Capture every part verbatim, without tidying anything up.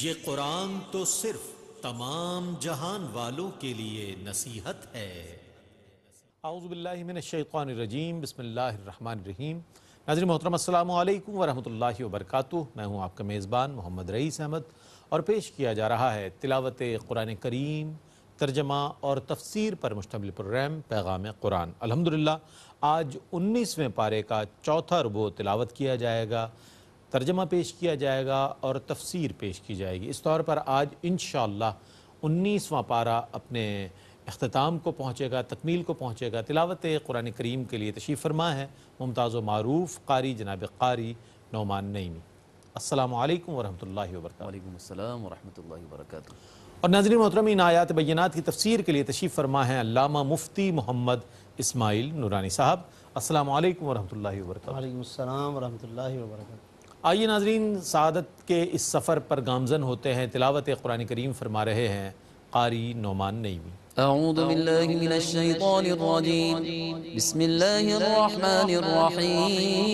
یہ قرآن تو صرف تمام جہان والوں کے لیے نصیحت ہے۔ اعوذ باللہ من الشیطان الرجیم، بسم اللہ الرحمن الرحیم۔ ناظرین محترم، السلام علیکم ورحمۃ اللہ وبرکاتہ۔ میں ہوں آپ کا میزبان محمد رئیس احمد، اور پیش کیا جا رہا ہے تلاوت قرآن کریم، ترجمہ اور تفسیر پر مشتمل پروگرام پیغام قرآن۔ الحمدللہ آج انیسویں پارے کا چوتھا ربع تلاوت کیا جائے گا، ترجمہ پیش کیا جائے گا اور تفسیر پیش کی جائے گی۔ اس طور پر آج انشاءاللہ انیسواں پارہ اپنے اختتام کو پہنچے گا، تکمیل کو پہنچے گا۔ تلاوت قرآن کریم کے لیے تشریف فرما ہے ممتاز و معروف قاری جناب قاری نعمان نعیمی۔ السلام علیکم ورحمۃ اللہ وبرکاتہ۔ وعلیکم السلام ورحمۃ اللہ وبرکاتہ۔ اور ناظرین محترم، ان آیات بینات کی تفسیر کے لیے تشریف فرما ہے علامہ مفتی محمد اسماعیل نورانی صاحب۔ السلام علیکم ورحمۃ اللہ وبرکاتہ۔ وعلیکم السلام ورحمۃ اللہ وبرکاتہ۔ آئیے ناظرین، سعادت کے اس سفر پر گامزن ہوتے ہیں۔ تلاوت قرآن کریم فرما رہے ہیں قاری نعمان نعیمی۔ اعوذ باللہ من الشیطان الرجیم، بسم اللہ الرحمن الرحیم۔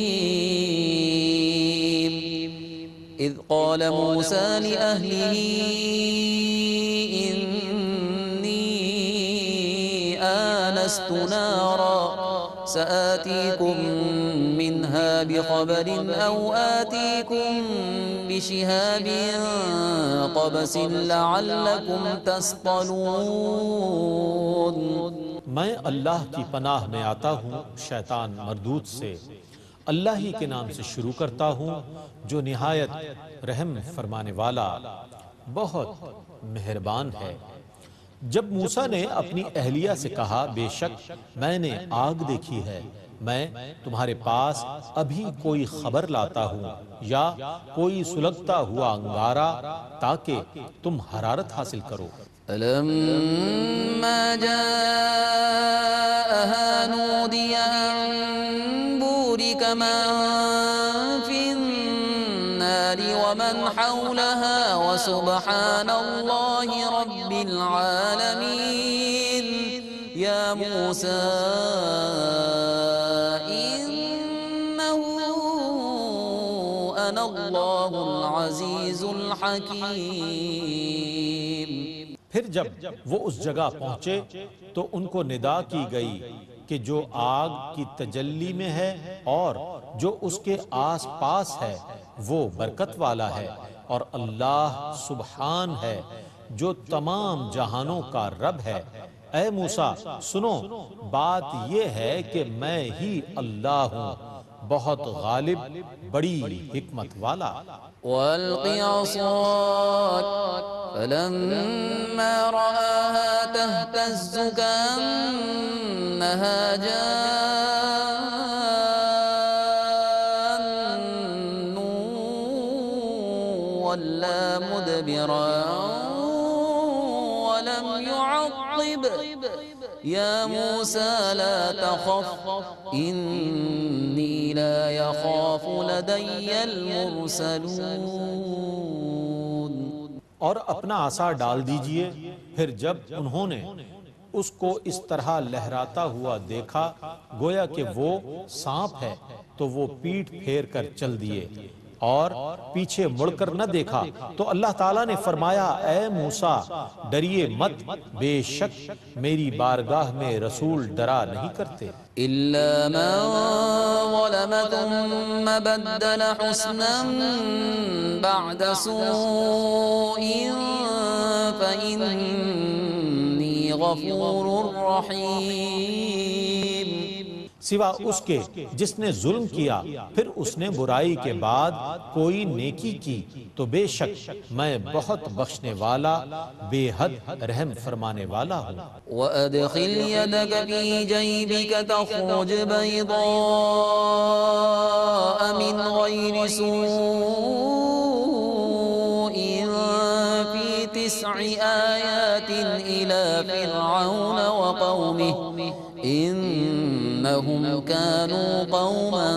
اذ قال موسیٰ لأہلہ انی آنست نارا سآتیکم منها بخبر او آتیکم بشہاب قبس لعلکم تصطلون۔ میں اللہ کی پناہ میں آتا ہوں شیطان مردود سے۔ اللہ ہی کے نام سے شروع کرتا ہوں جو نہایت رحم فرمانے والا بہت مہربان ہے۔ جب موسیٰ نے اپنی اہلیہ سے کہا بے شک میں نے آگ دیکھی ہے، میں تمہارے پاس ابھی کوئی خبر لاتا ہوں یا کوئی سلگتا ہوا انگارہ تاکہ تم حرارت حاصل کرو۔ فلما جاءها نودي أن بورك من في النار ومن حولها وسبحان الله رب العالمين يا موسى إنه أنا الله العزيز الحكيم۔ پھر جب وہ اس جگہ پہنچے تو ان کو ندا کی گئی کہ جو آگ کی تجلی میں ہے اور جو اس کے آس پاس ہے وہ برکت والا ہے، اور اللہ سبحان ہے جو تمام جہانوں کا رب ہے۔ اے موسیٰ سنو، بات یہ ہے کہ میں ہی اللہ ہوں، بہت غالب، بڑی حکمت والا۔ وَأَلْقِ عَصَاكَ فَلَمَّا رَآهَا تَهْتَزُّ كَأَنَّهَا جَانٌّ وَلَّىٰ مُدْبِرًا وَلَمْ يُعَقِّبْ يَا مُوسَىٰ لَا تَخَفْ إِنِّي لَا يَخَافُ لَدَيَّ الْمُرْسَلُونَ۔ اور اپنا عصا ڈال دیجئے۔ پھر جب انہوں نے اس کو اس طرح لہراتا ہوا دیکھا گویا کہ وہ سانپ ہے تو وہ پیٹھ پھیر کر چل دیے اور پیچھے مڑ کر نہ دیکھا۔ تو اللہ تعالیٰ نے فرمایا اے موسیٰ ڈریے مت، بے شک میری بارگاہ میں رسول ڈرا نہیں کرتے۔ إِلَّا مَن ظَلَمَ ثُمَّ بَدَّلَ حُسْنًا بَعْدَ سُوءٍ فَإِنِّي غَفُورٌ رَحِيمٌ۔ سوا اس کے جس نے ظلم کیا پھر اس نے برائی کے بعد کوئی نیکی کی تو بے شک میں بہت بخشنے والا، بے حد رحم فرمانے والا ہوں۔ وَأَدْخِلْ يَدَكَ فِي جَيْبِكَ تَخْرُجْ بَيْضَاءَ مِنْ غَيْرِ سُوءٍ فِي تِسْعِ آيَاتٍ إِلَى فِرْعَوْنَ وَقَوْمِهِ إِنَّهُمْ كَانُوا قَوْمًا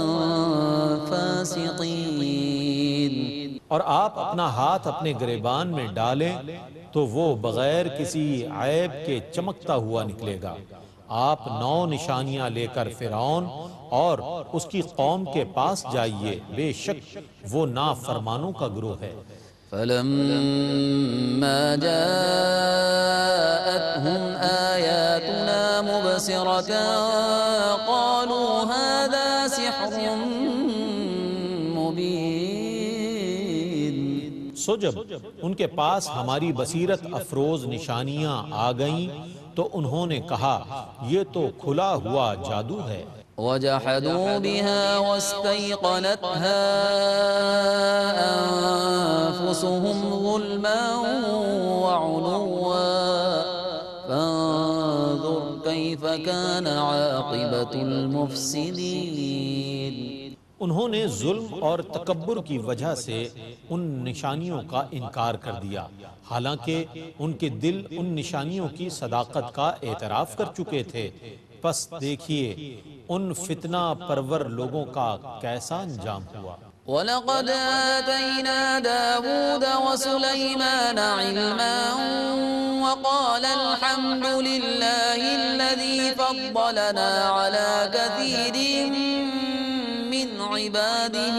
فَاسِقِينَ۔ اور آپ اپنا ہاتھ اپنے گریبان میں ڈالیں تو وہ بغیر کسی عیب کے چمکتا ہوا نکلے گا۔ آپ نو نشانیاں لے کر فرعون اور اس کی قوم کے پاس جائیے، بے شک وہ نافرمانوں کا گروہ ہے۔ فلما جاءتهم آياتنا مبصرة قالوا هذا سحر مبين. سو جب ان کے پاس ہماری بصیرت افروز نشانیاں آ گئیں تو انہوں نے کہا یہ تو کھلا ہوا جادو ہے. وجحدوا بها واستيقنتها أنفسهم ظلما وعلوا فانظر كيف كان عاقبة المفسدين. انہوں نے ظلم اور تکبر کی وجہ سے ان نشانیوں کا انکار کر دیا، حالانکہ ان کے دل ان نشانیوں کی صداقت کا اعتراف کر چکے تھے. پس دیکھیے ان فتنہ پرور لوگوں کا کیسا انجام ہوا. وَلَقَدْ آتَيْنَا دَاوُودَ وَسُلَيْمَانَ عِلْمًا وَقَالَ الْحَمْدُ لِلَّهِ الَّذِي فَضَّلَنَا عَلَى كَثِيرٍ مِّنْ عِبَادِهِ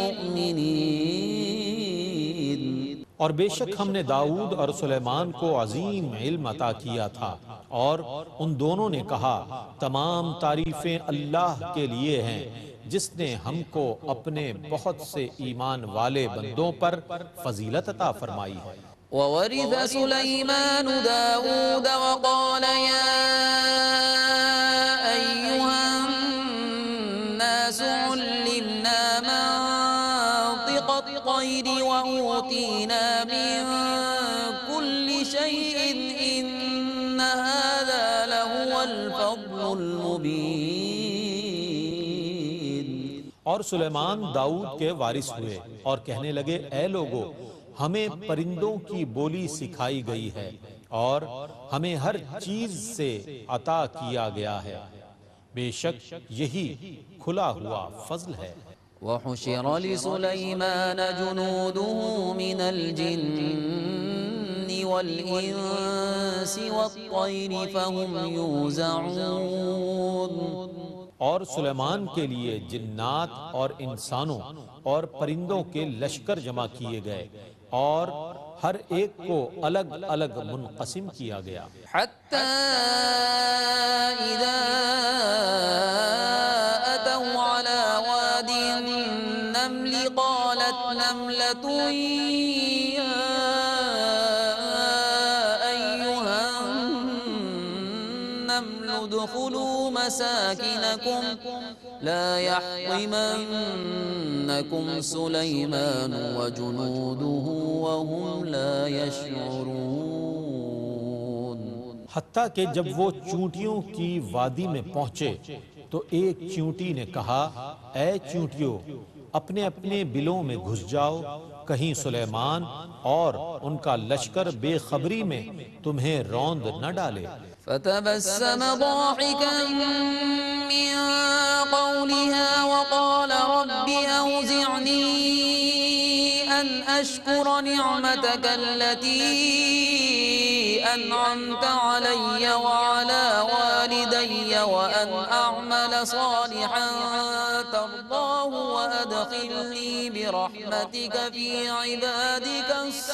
الْمُؤْمِنِينَ. اور بے شک ہم نے داؤد اور سلیمان کو عظیم علم عطا کیا تھا، اور ان دونوں نے کہا تمام تعریفیں اللہ کے لیے ہیں جس نے ہم کو اپنے بہت سے ایمان والے بندوں پر فضیلت عطا فرمائی ہے. وَوَرِثَ سُلَيْمَانُ دَاوُودَ وَقَالَ يَا أَيُّهَا النَّاسُ عُلِّمْنَا مَنطِقَ الطَّيْرِ وَأُوتِينَا مِن كُلِّ شَيْءٍ إِنَّ هَذَا لَهُوَ الْفَضْلُ الْمُبِينُ. اور سلیمان داؤد کے وارث ہوئے اور کہنے لگے اے لوگو، ہمیں پرندوں کی بولی سکھائی گئی ہے اور ہمیں ہر چیز سے عطا کیا گیا ہے، بے شک یہی کھلا ہوا فضل ہے. وحشر لسليمان جنوده من الجن والإنس والطير فهم يوزعون. اور سلیمان کے لیے جنات اور انسانوں اور پرندوں کے لشکر جمع کیے گئے اور ہر ایک کو الگ الگ منقسم کیا گیا. حتى إذا أتوا على واد النمل قالت نملة يا أيها النمل ادخلوا مساكنكم لا يحطمنكم سليمان وجنوده وهم لا يشعرون. حتیٰ کہ جب وہ چونٹیوں کی وادی میں پہنچے تو ایک چونٹی نے کہا اے چونٹیوں، اپنے اپنے بلوں میں گھس جاؤ، کہیں سلیمان اور ان کا لشکر بے خبری میں تمہیں روند نہ ڈالے. فتبسم ضاحكا من قولها وقال رب أوزعني أن أشكر نعمتك التي أنعمت علي وعلى والدي وأن أعمل صالحا ترضاه وأدخلني برحمتك في عبادك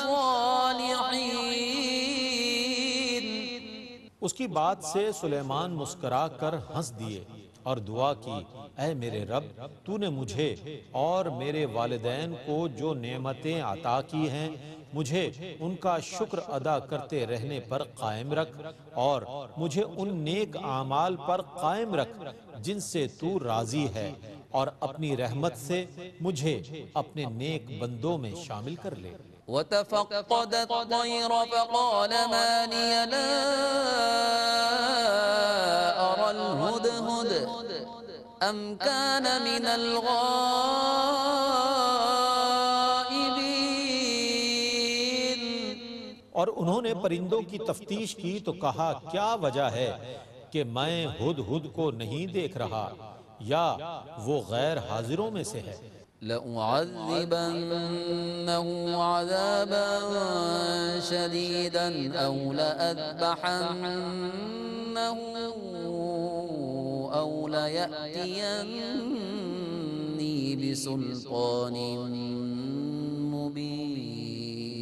الصالحين. اس کی بات سے سلیمان مسکرا کر ہنس دیے اور دعا کی اے میرے رب، تو نے مجھے اور میرے والدین کو جو نعمتیں عطا کی ہیں مجھے ان کا شکر ادا کرتے رہنے پر قائم رکھ اور مجھے ان نیک اعمال پر قائم رکھ جن سے تو راضی ہے، اور اپنی رحمت سے مجھے اپنے نیک بندوں میں شامل کر لے. وتفقد الطير فقال ما لي لا أرى الهدهد أم كان من الغائبين. اور انہوں نے پرندوں کی تفتیش کی تو کہا کیا وجہ ہے کہ میں ہد ہد کو نہیں دیکھ رہا، یا وہ غیر حاضروں میں سے ہے. لأعذبنه عذابا شديدا أو لأذبحنه أو ليأتيني بسلطان مبين.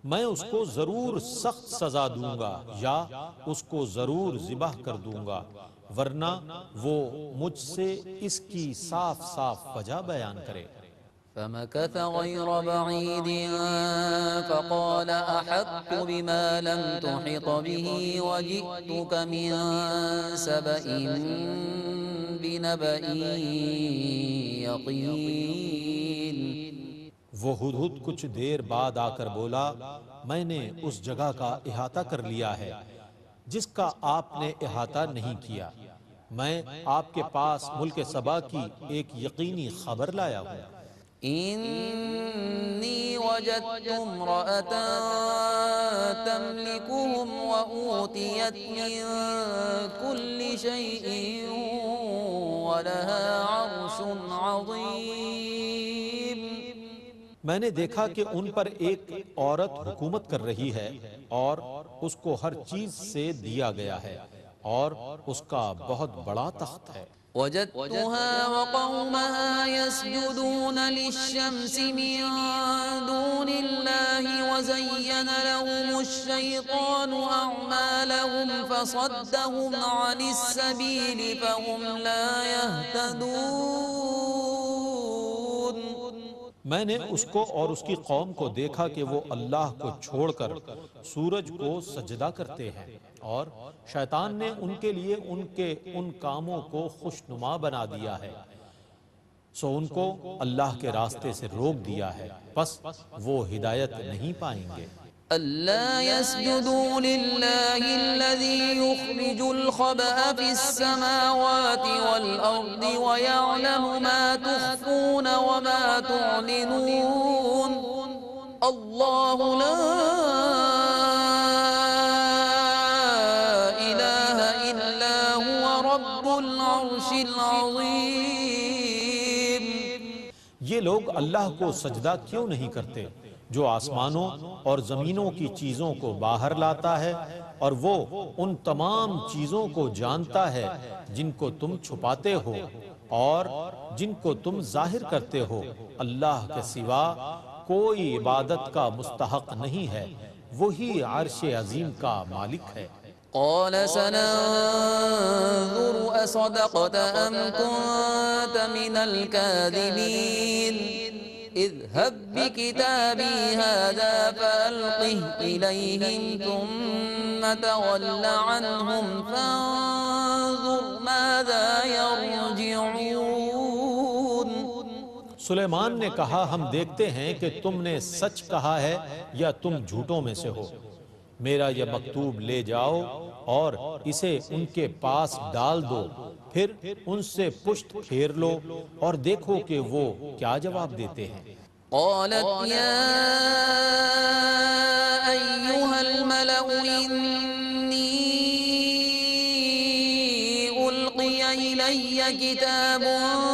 میں اس کو ضرور سخت سزا دوں گا یا اس کو ضرور ذبح کر دوں گا، ورنہ وہ مجھ سے اس کی صاف صاف وجہ بیان کرے۔ فمكث غير بعيد فقال أحطت بما لم تحط به وجئتك من سبأ بنبأ يقين۔ وہ ہدہد کچھ دیر بعد آ کر بولا، میں نے اس جگہ کا احاطہ کر لیا ہے جس کا آپ نے احاطہ نہیں کیا، میں آپ کے پاس ملک سبا کی ایک یقینی خبر لایا ہوں۔ إني وجدت امرأة تملكهم وأوتيت من كل شيء ولها عرش عظيم۔ میں نے دیکھا کہ ان پر ایک عورت حکومت کر رہی ہے اور اس کو ہر چیز سے دیا گیا ہے اور اس کا بہت بڑا تخت ہے۔ وجدتها وقومها يسجدون للشمس من دون الله وزين لهم الشيطان أعمالهم فصدهم عن السبيل فهم لا يهتدون۔ میں نے اس کو اور اس کی قوم کو دیکھا کہ وہ اللہ کو چھوڑ کر سورج کو سجدہ کرتے ہیں اور شیطان نے ان کے لیے ان کے ان کاموں کو خوشنما بنا دیا ہے، سو ان کو اللہ کے راستے سے روک دیا ہے، پس وہ ہدایت نہیں پائیں گے۔ ألا يسجدوا لله الذي يخرج الخبأ في السماوات والأرض ويعلم ما تخفون وما تعلنون الله لا إله إلا هو رب العرش العظيم۔ یہ لوگ اللہ کو سجدہ کیوں نہیں کرتے جو آسمانوں اور زمینوں کی چیزوں کو باہر لاتا ہے اور وہ ان تمام چیزوں کو جانتا ہے جن کو تم چھپاتے ہو اور جن کو تم ظاہر کرتے ہو۔ اللہ کے سوا کوئی عبادت کا مستحق نہیں ہے، وہی عرش عظیم کا مالک ہے۔ قال سننظر أصدقت أم كنت من الكاذبين اذهب بكتابي هذا فألقه إليهم ثم تول عنهم فانظر ماذا يرجعون۔ سلیمان نے کہا، ہم دیکھتے ہیں کہ تم نے سچ کہا ہے یا تم جھوٹوں میں سے ہو، میرا یہ مکتوب لے جاؤ اور اسے ان کے پاس ڈال دو، پھر ان سے پشت پھیر لو اور دیکھو کہ وہ کیا جواب دیتے ہیں۔ قالت يا أيها الملأ إني ألقي إلي كتاب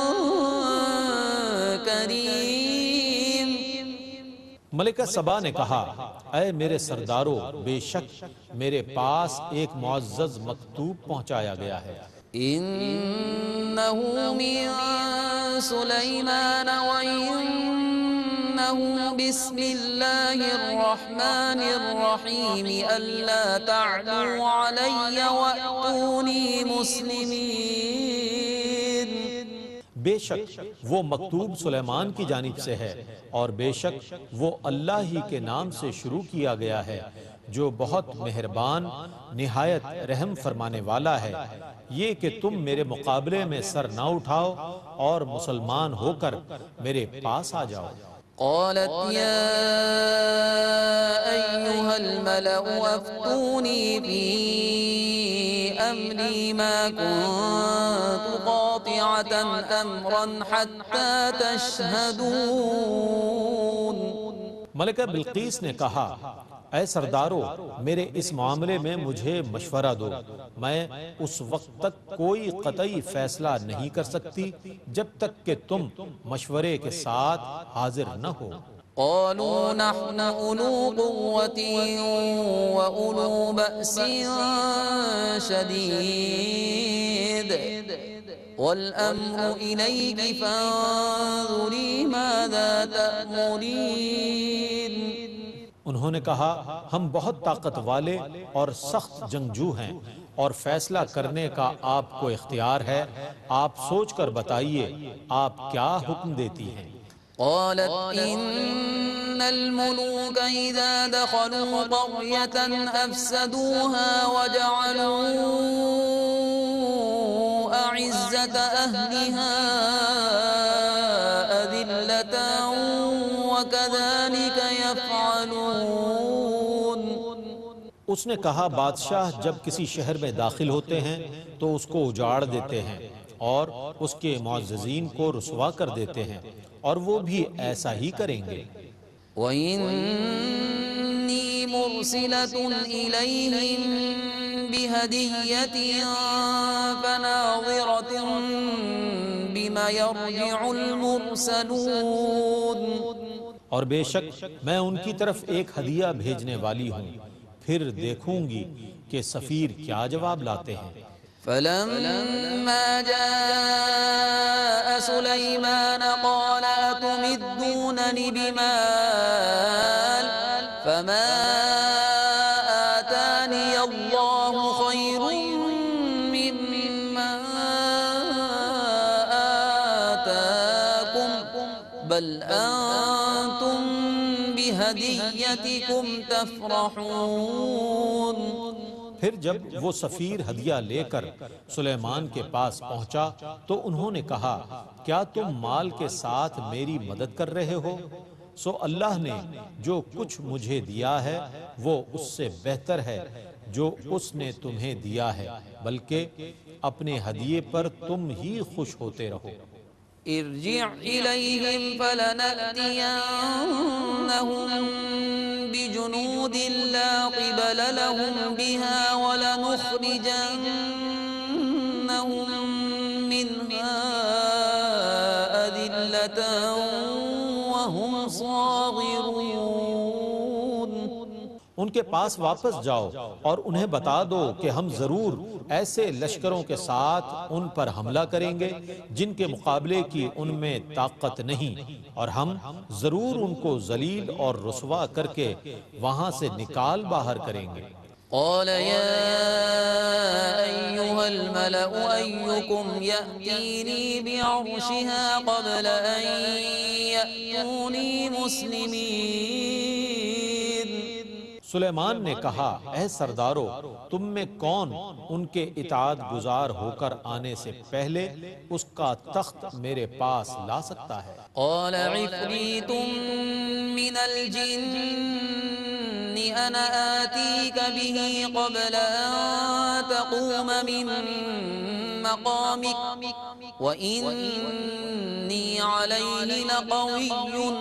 كريم۔ ملکہ سبا نے کہا، اے میرے سردارو، بے شک میرے پاس ایک معزز مکتوب پہنچایا گیا ہے۔ إنه من سليمان وإنه بسم الله الرحمن الرحيم ألا تعلوا علي وأتوني مسلمين۔ بے شک وہ مکتوب سلیمان کی جانب سے ہے اور بے شک وہ اللہ ہی کے نام سے شروع کیا گیا ہے جو بہت مہربان نہایت رحم فرمانے والا ہے، یہ کہ تم میرے مقابلے میں سر نہ اٹھاؤ اور مسلمان ہو کر میرے پاس آ جاؤ۔ قالت يا أيها الملأ أفتوني في أمري ما كنت قاطعة أمرا حتى تشهدون۔ ملکہ بلقیس نے کہا، اے سردارو، میرے اس معاملے میں مجھے مشورہ دو، میں اس وقت تک کوئی قطعی فیصلہ نہیں کر سکتی جب تک کہ تم مشورے کے ساتھ حاضر نہ ہو۔ قالوا نحن أولو قوة وأولو بأس شديد والأمر إليك فانظري ماذا تأمرين۔ انہوں نے کہا ہم بہت طاقت والے اور سخت جنگجو ہیں اور فیصلہ کرنے کا آپ کو اختیار ہے، آپ سوچ کر بتائیے آپ کیا حکم دیتی ہیں؟ قالت إن الملوك إذا دخلوا قرية أفسدوها وجعلوا أعزة أهلها أذلة وكذلك يفعلون۔ اس نے کہا بادشاہ جب کسی شہر میں داخل ہوتے ہیں تو اس کو اجاڑ دیتے ہیں اور اس کے معززین کو رسوا کر دیتے ہیں، اور وہ بھی ایسا ہی کریں گے۔ وَإِنِّي مُرْسِلَةٌ إِلَيْهِمْ بِهَدِيَّةٍ فَنَاظِرَةٌ بِمَ يَرْجِعُ الْمُرْسَلُونَ۔ اور بے شک میں ان کی طرف ایک ہدیہ بھیجنے والی ہوں، پھر دیکھوں گی کہ سفیر کیا جواب لاتے ہیں۔ فَلَمَّا جَاءَ سُلَيْمَانَ قَالَ أَتُمِدُّونَنِ بِمَالٍ فَمَا آتَانِيَ اللَّهُ خَيْرٌ مِّمَّا آتَاكُمْ بَلْ أَنتُمْ بِهَدِيَّتِكُمْ تَفْرَحُونَ۔ پھر جب وہ سفیر ہدیہ لے کر سلیمان کے پاس پہنچا تو انہوں نے کہا کیا تم مال کے ساتھ میری مدد کر رہے ہو؟ سو اللہ نے جو کچھ مجھے دیا ہے وہ اس سے بہتر ہے جو اس نے تمہیں دیا ہے، بلکہ اپنے ہدیے پر تم ہی خوش ہوتے رہو۔ ارجع إليهم فلنأتينهم بجنود لا قبل لهم بها ولنخرجنهم منها أذلة وهم صاغرون۔ ان کے پاس واپس جاؤ اور انہیں بتا دو کہ ہم ضرور ایسے لشکروں کے ساتھ ان پر حملہ کریں گے جن کے مقابلے کی ان میں طاقت نہیں، اور ہم ضرور ان کو ذلیل اور رسوا کر کے وہاں سے نکال باہر کریں گے۔ قال يا أيها الملأ أيكم يأتيني بعرشها قبل أن يأتوني مسلمين۔ سلیمان نے کہا اے سردارو تم میں کون ان کے اطاعت گزار ہو کر آنے سے پہلے اس کا تخت میرے پاس لا سکتا ہے؟ قال عفریت من الجن انا آتیک به قبل ان تقوم من مقامک وإنی علیہ لقوی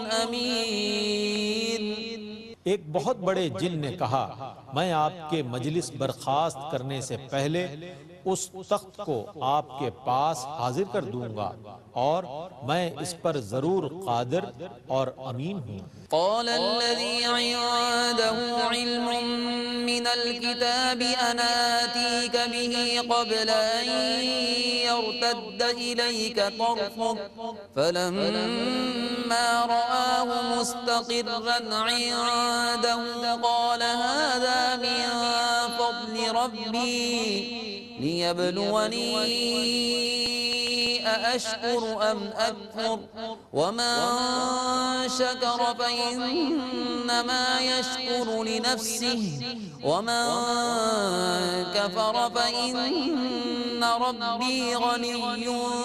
امین۔ ایک بہت بڑے جن نے کہا میں آپ کے مجلس برخاست کرنے سے پہلے اس تخت کو آپ کے پاس حاضر کر دوں گا اور میں اس پر ضرور قادر اور امین ہوں۔ قال الذي عنده علم من الكتاب أنا آتيك به قبل أن يرتد إليك طرفك فلما رآه مستقرا عنده قال هذا من فضل ربي ليبلوني أأشكر أم أكفر ومن شكر فإنما يشكر لنفسه ومن كفر فإن ربي غني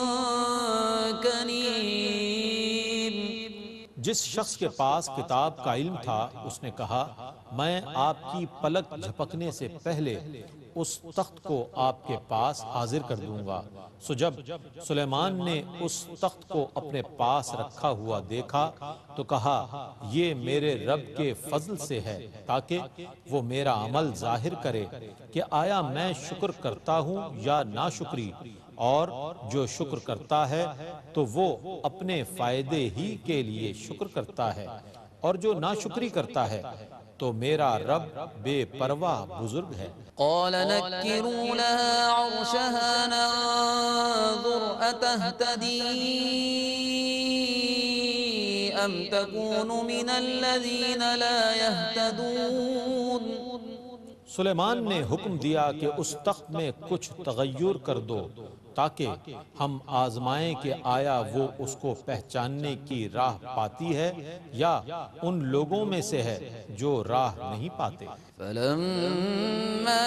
كريم۔ جس شخص کے پاس کتاب کا علم تھا اس نے کہا میں آپ کی پلک جھپکنے سے پہلے اس تخت کو آپ کے پاس حاضر کر دوں گا۔ سو جب سلیمان نے اس تخت کو اپنے پاس رکھا ہوا دیکھا تو کہا یہ میرے رب کے فضل سے ہے تاکہ وہ میرا عمل ظاہر کرے کہ آیا میں شکر کرتا ہوں یا ناشکری، اور جو شکر کرتا ہے تو وہ اپنے فائدے ہی کے لیے شکر کرتا ہے، اور جو ناشکری کرتا ہے تو میرا رب بے پرواہ بزرگ ہے۔ قال نكروا لها عرشها ننظر أتهتدي أم تكون من الذين لا يهتدون سلیمان نے حکم دیا کہ اس تخت میں کچھ تغیر کر دو تاکہ ہم آزمائیں کہ آیا وہ اس کو پہچاننے کی راہ پاتی ہے یا ان لوگوں میں سے ہے جو راہ نہیں پاتے۔ فلما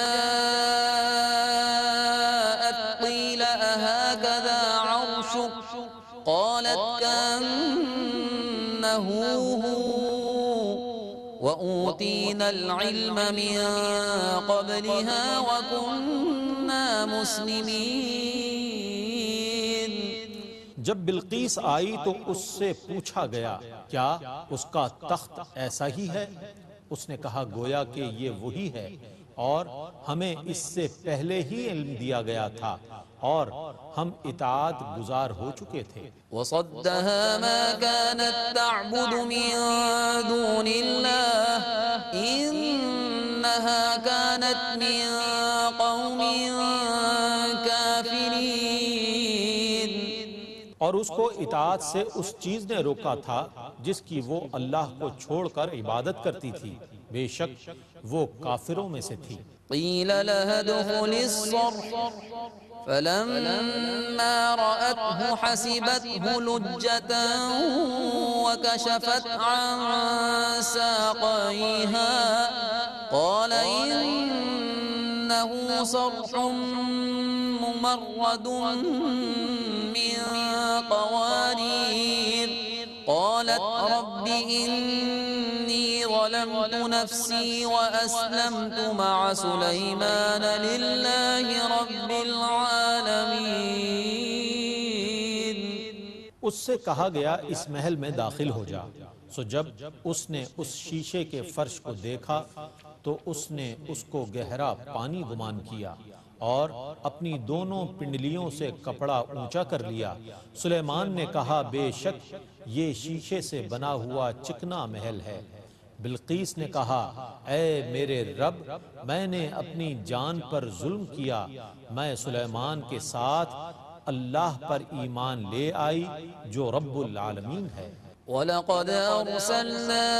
جاءت قيل أهكذا عرشك قالت كأنه هو وأوتينا العلم من قبلها وكنا مسلمين۔ جب بلقیس آئی تو اس سے پوچھا گیا کیا اس کا تخت ایسا ہی ہے؟ اس نے کہا گویا کہ یہ وہی ہے اور ہمیں اس سے پہلے ہی علم دیا گیا تھا اور ہم اطاعت گزار ہو چکے تھے۔ وصدها ما كانت تعبد من دون الله إنها كانت من قوم كافرين۔ اور اس کو اطاعت سے اس چیز نے روکا تھا جس کی وہ اللہ کو چھوڑ کر عبادت کرتی تھی، بے شک وہ کافروں میں سے تھی۔ قیل لها ادخل الصرح فلما رأته حسبته لجة وكشفت عن ساقيها قال إنه صرح ممرد من قوارير قالت رب إني ظلمت نفسي وأسلمت مع سليمان لله رب العالمين۔ اس سے کہا گیا اس محل میں داخل ہو جا۔ سو جب اس نے اس شیشے کے فرش کو دیکھا تو اس نے اس کو گہرا پانی گمان کیا اور اپنی دونوں پنڈلیوں سے کپڑا اونچا کر لیا۔ سلیمان نے کہا بے شک یہ شیشے سے بنا ہوا چکنا محل ہے۔ بلقیس نے کہا اے میرے رب، میں نے اپنی جان پر ظلم کیا، میں سلیمان کے ساتھ اللہ پر ایمان لے آئی جو رب العالمین ہے۔ وَلَقَدْ أَرْسَلْنَا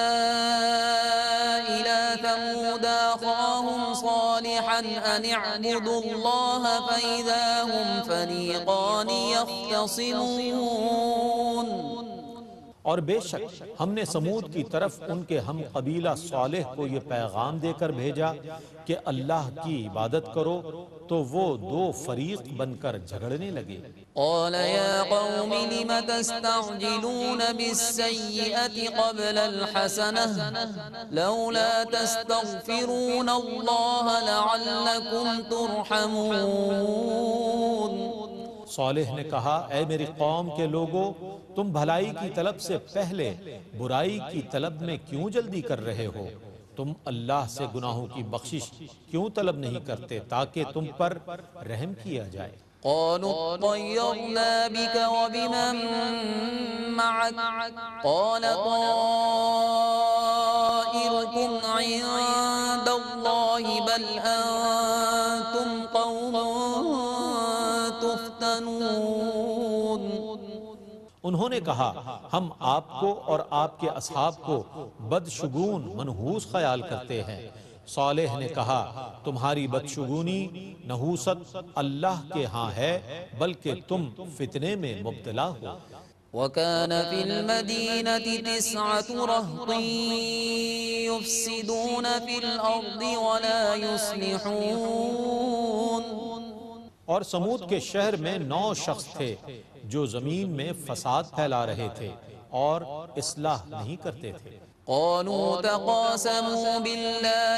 إِلَى ثَمُودَ أَخَاهُمْ صَالِحًا أَنِ اعْبُدُوا اللَّهَ فَإِذَا هُمْ فَرِيقَانِ يَخْتَصِمُونَ۔ اور بے شک ہم نے سمود کی طرف ان کے ہم قبیلہ صالح کو یہ پیغام دے کر بھیجا کہ اللہ کی عبادت کرو تو وہ دو فریق بن کر جھگڑنے لگے۔ قال يا قوم لم تستعجلون بالسيئة قبل الحسنة لولا تستغفرون الله لعلكم ترحمون۔ صالح نے کہا اے میری قوم کے لوگوں، تم بھلائی کی طلب سے پہلے برائی کی طلب میں کیوں جلدی کر رہے ہو؟ تم اللہ سے گناہوں کی بخشش کیوں طلب نہیں کرتے تاکہ تم پر رحم کیا جائے؟ قالوا اطيرنا بك وبمن معك قال طائركم عند الله بل أنتم قوم تفتنون۔ انہوں نے کہا ہم آپ کو اور آپ کے اصحاب کو بدشگون منحوس خیال کرتے ہیں۔ صالح نے کہا تمہاری بدشگونی نحوست اللہ کے ہاں ہے بلکہ تم فتنے میں مبتلا ہو۔ وَكَانَ فِي الْمَدِينَةِ تِسْعَةُ رَهْطٍ يُفْسِدُونَ فِي الْأَرْضِ وَلَا يُصْلِحُونَ۔ اور سمود کے شہر میں نو شخص تھے جو زمین میں فساد پھیلا رہے تھے اور اصلاح نہیں کرتے تھے۔ قالوا تقاسموا بالله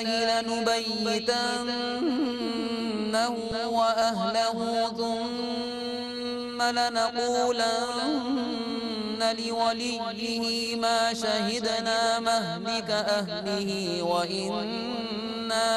لنبيتنه وأهله ثم لنقولن لوليه ما شهدنا مهلك أهله وإنا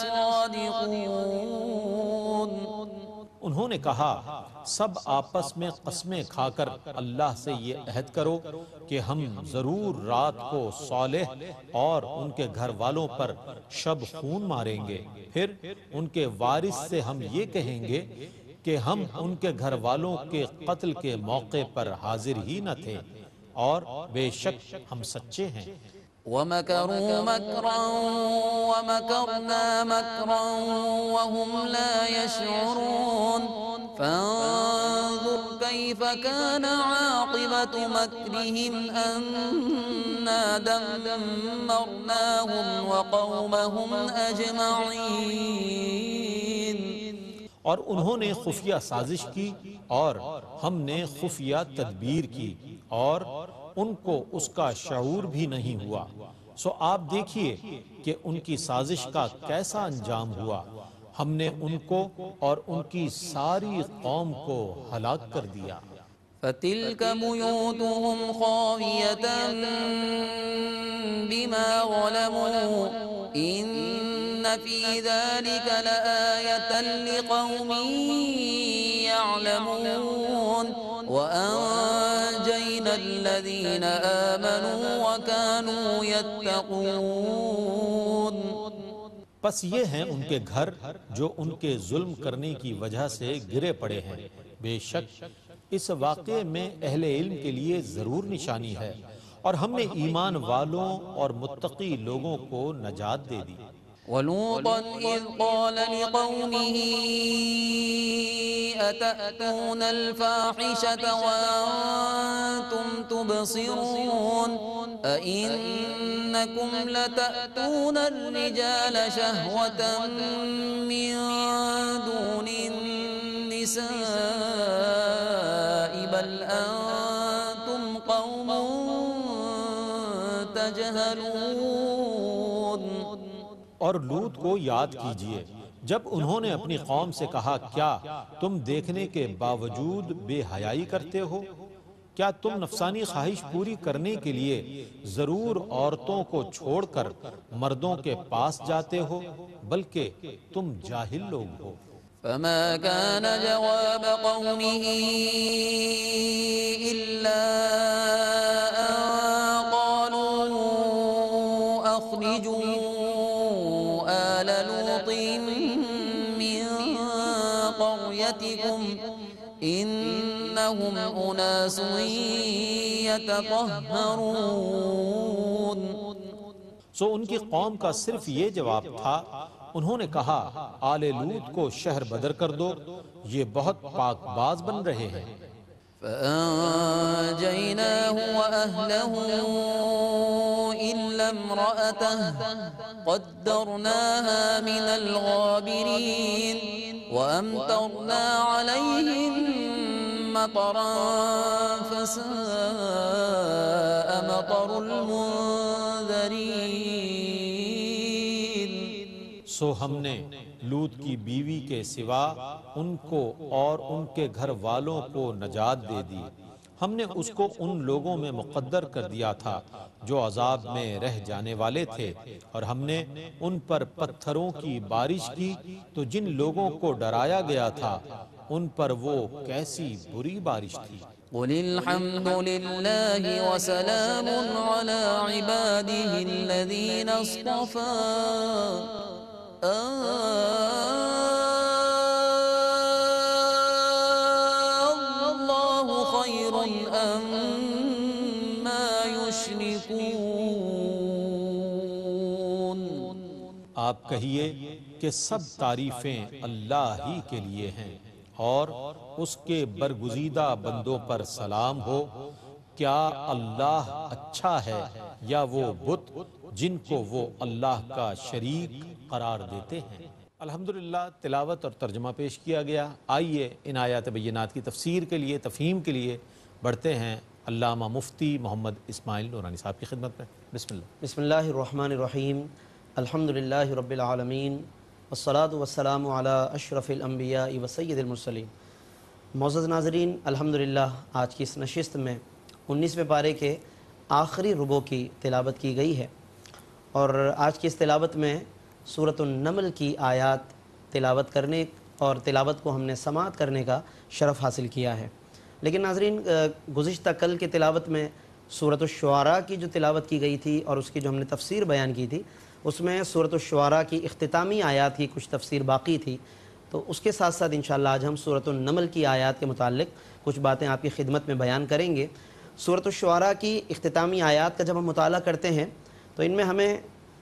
لصادقون۔ انہوں نے کہا سب آپس میں قسمیں کھا کر اللہ سے یہ عہد کرو کہ ہم ضرور رات کو صالح اور ان کے گھر والوں پر شب خون ماریں گے، پھر ان کے وارث سے ہم یہ کہیں گے کہ ہم ان کے گھر والوں کے قتل کے موقع پر حاضر ہی نہ تھے، اور بے شک ہم سچے ہیں۔ وَمَكَرُوا مَكْرًا وَمَكَرْنَا مَكْرًا وَهُمْ لَا يَشْعُرُونَ فَانظُرْ كَيْفَ كَانَ عَاقِبَةُ مَكْرِهِمْ أَنَّا دَمَّرْنَاهُمْ وَقَوْمَهُمْ أَجْمَعِينَ۔ اور انہوں نے خفیہ سازش کی اور ہم نے خفیہ تدبیر کی اور ان کو اس کا شعور بھی نہیں ہوا، سو آپ دیکھیے کہ ان کی سازش کا کیسا انجام ہوا۔ ہم نے ان کو اور ان کی ساری قوم کو ہلاک کر دیا۔ فَتِلْكَ بُيُوتُهُمْ خَاوِيَةً بِمَا ظَلَمُوا إِنَّ فِي ذَلِكَ لَآيَةً لِقَوْمٍ يَعْلَمُونَ وَأَنْجَيْنَا الَّذِينَ آمَنُوا وَكَانُوا يَتَّقُونَ۔ پس یہ ہیں ان کے گھر جو ان کے ظلم کرنے کی وجہ سے گرے پڑے ہیں۔ بے شک اس واقعے میں اہل علم کے لیے ضرور نشانی ہے، اور ہم نے ایمان والوں اور متقی لوگوں کو نجات دے دی۔ وَلُوطًا إِذْ قَالَ لِقَوْمِهِ أَتَأْتُونَ الْفَاحِشَةَ وَأَنْتُمْ تُبْصِرُونَ أَإِنَّكُمْ لَتَأْتُونَ الرِّجَالَ شَهْوَةً مِّن دُونِ النِّسَاءِ بَلْ أَنْتُمْ قَوْمٌ تَجْهَلُونَ۔ اور لوط کو یاد کیجئے جب انہوں نے اپنی قوم سے کہا، کیا تم دیکھنے کے باوجود بے حیائی کرتے ہو؟ کیا تم نفسانی خواہش پوری کرنے کے لیے ضرور عورتوں کو چھوڑ کر مردوں کے پاس جاتے ہو؟ بلکہ تم جاہل لوگ ہو۔ فما كان جواب قومه إلا أن قالوا أخرجوا آل لوط من قريتكم إنهم أناس يتطهرون۔ سو ان کی قوم کا صرف یہ جواب تھا، انہوں نے کہا آل لوط کو شہر بدر کر دو، یہ بہت پاک باز بن رہے ہیں۔ فأنجيناه وأهله إلا امرأته قدرناها من الغابرين وأمطرنا عليهم مطرا فساء مطر المنذرين۔ سو ہم نے لوط کی بیوی کے سوا ان کو اور ان کے گھر والوں کو نجات دے دی۔ ہم نے اس کو ان لوگوں میں مقدر کر دیا تھا جو عذاب میں رہ جانے والے تھے، اور ہم نے ان پر پتھروں کی بارش کی تو جن لوگوں کو ڈرایا گیا تھا ان پر وہ کیسی بری بارش تھی۔ قل الحمد لله وسلام على عباده الذين اصطفى الله خير أما يشركون۔ آپ کہیے کہ سب تعریفیں اللہ ہی کے لیے ہیں، اور اس کے برگزیدہ بندوں پر سلام ہو۔ کیا اللہ اچھا ہے یا وہ بت جن کو وہ اللہ کا شریک قرار دیتے ہیں؟ الحمدللہ تلاوت اور ترجمہ پیش کیا گیا۔ آئیے ان آیات بینات کی تفسیر کے لیے، تفہیم کے لیے بڑھتے ہیں علامہ مفتی محمد اسماعیل نورانی صاحب کی خدمت میں۔ بسم اللہ۔ بسم اللہ الرحمن الرحیم، الحمدللہ رب العالمین، والصلاة والسلام علی اشرف الانبیاء و سید المرسلین۔ معزز ناظرین، الحمدللہ آج کی اس نشست میں انیسویں پارے کے آخری ربع کی تلاوت کی گئی ہے، اور آج کی اس تلاوت میں سورۃ النمل کی آیات تلاوت کرنے اور تلاوت کو ہم نے سماعت کرنے کا شرف حاصل کیا ہے۔ لیکن ناظرین، گزشتہ کل کے تلاوت میں سورۃ الشعراء کی جو تلاوت کی گئی تھی اور اس کی جو ہم نے تفسیر بیان کی تھی، اس میں سورۃ الشعراء کی اختتامی آیات کی کچھ تفسیر باقی تھی، تو اس کے ساتھ ساتھ انشاءاللہ آج ہم سورۃ النمل کی آیات کے متعلق کچھ باتیں آپ کی خدمت میں بیان کریں گے۔ سورۃ الشعراء کی اختتامی آیات کا جب ہم مطالعہ کرتے ہیں تو ان میں ہمیں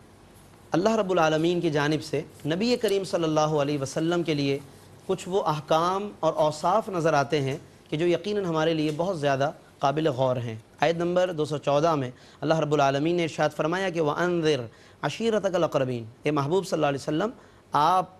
اللہ رب العالمین کی جانب سے نبی کریم صلی اللہ علیہ وسلم کے لیے کچھ وہ احکام اور اوصاف نظر آتے ہیں کہ جو یقیناً ہمارے لیے بہت زیادہ قابل غور ہیں۔ آیت نمبر دو سو چودہ میں اللہ رب العالمین نے ارشاد فرمایا کہ وَأَنذِرْ عَشِيرَتَكَ الْأَقْرَبِينَ، اے محبوب صلی اللہ علیہ وسلم آپ